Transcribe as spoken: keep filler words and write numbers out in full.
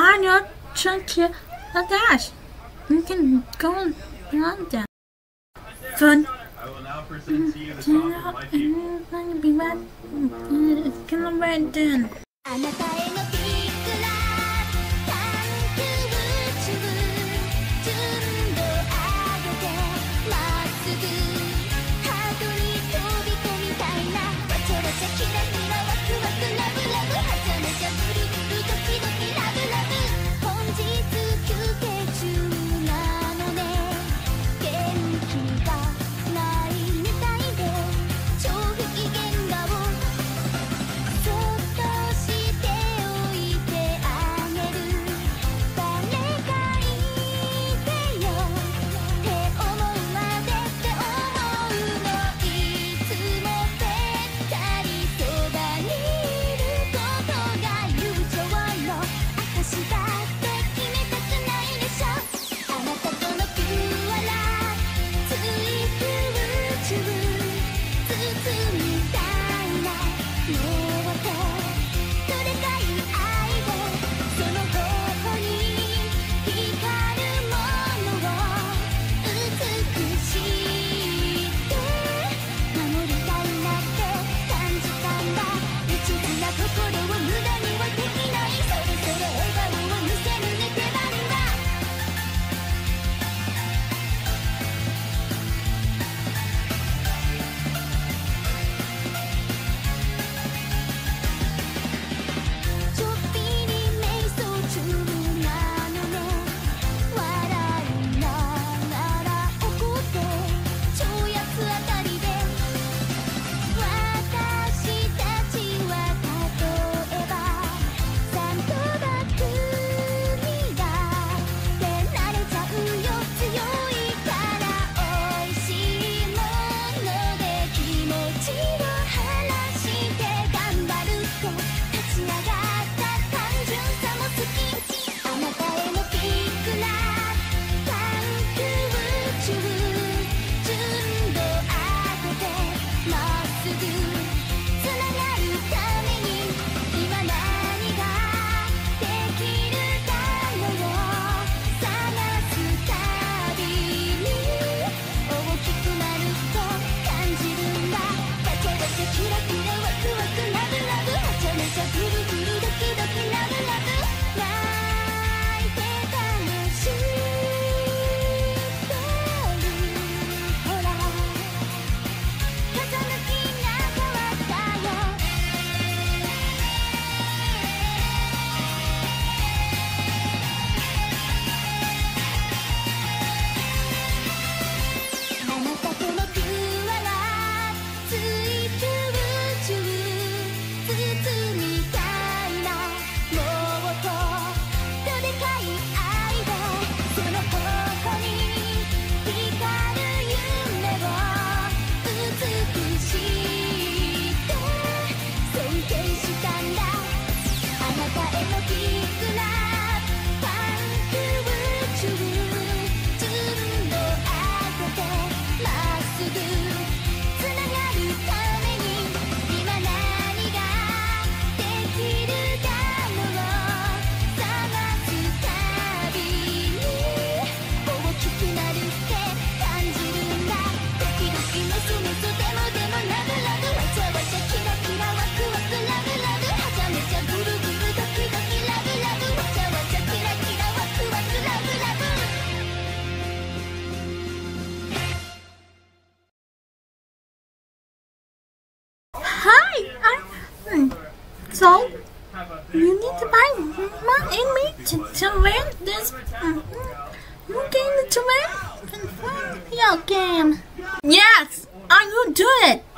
why not check your dash? You can go around them. Fun. I will now proceed to you the song of my people. Be back. It's gonna be done. あなたへのビッグラブ探求宇宙純度上げてまっすぐハートに飛び込みたいなわちゃわちゃキラキラワクワクラブラブはちゃめちゃブルブルドキドキラブラブ本日休憩中なのね元気がないみたいで超不機嫌顔そっとしておいてあげる誰かいてよって思うまでって思うのいつもぺったりそばにいることが友情の証だって決めたくないでしょあなたとのピュアなついて宇宙包みたいな目をとどでかい愛でその頬に光るものを美しいって守りたいなって感じたんだ一途な心を無駄にはできないそろそろ笑顔を見せるね手番だちょっぴり瞑想中なのね笑いながら怒って超安あたりで私たちは例えばサンドバッグにだって慣れちゃうよ強いからおいしいもので気持ちを晴らして頑張るって立ち上がった単純さも好きあなたへのビッグラブ探求宇宙純度上げてまっすぐつながるために今何ができるだろう探すたびに大きくなると感じるんだわちゃわちゃキラキラワクワクラブラブはちゃめちゃブルブルドキドキラブラブ泣いて楽しんでるほら風向きが変わったよあなたとのピュアなついて宇宙包みたいなもっとどでかい愛でその頬に光る夢を美しいって尊敬したんだあなたへのビッグラブ探求宇宙純度上げてまっすぐつながるために今何ができるだろう探すたびに大きくなるって感じるんだドキドキメソメソでもでもラブラブわちゃわちゃキラキラワクワクラブラブはちゃめちゃブルブルドキドキラブラブわちゃわちゃキラキラワクワクラブラブ Hi, I. hmm, So, you need to buy one in me to, to win this. Mm, you game to win? Yeah, game. Yes, I will do it.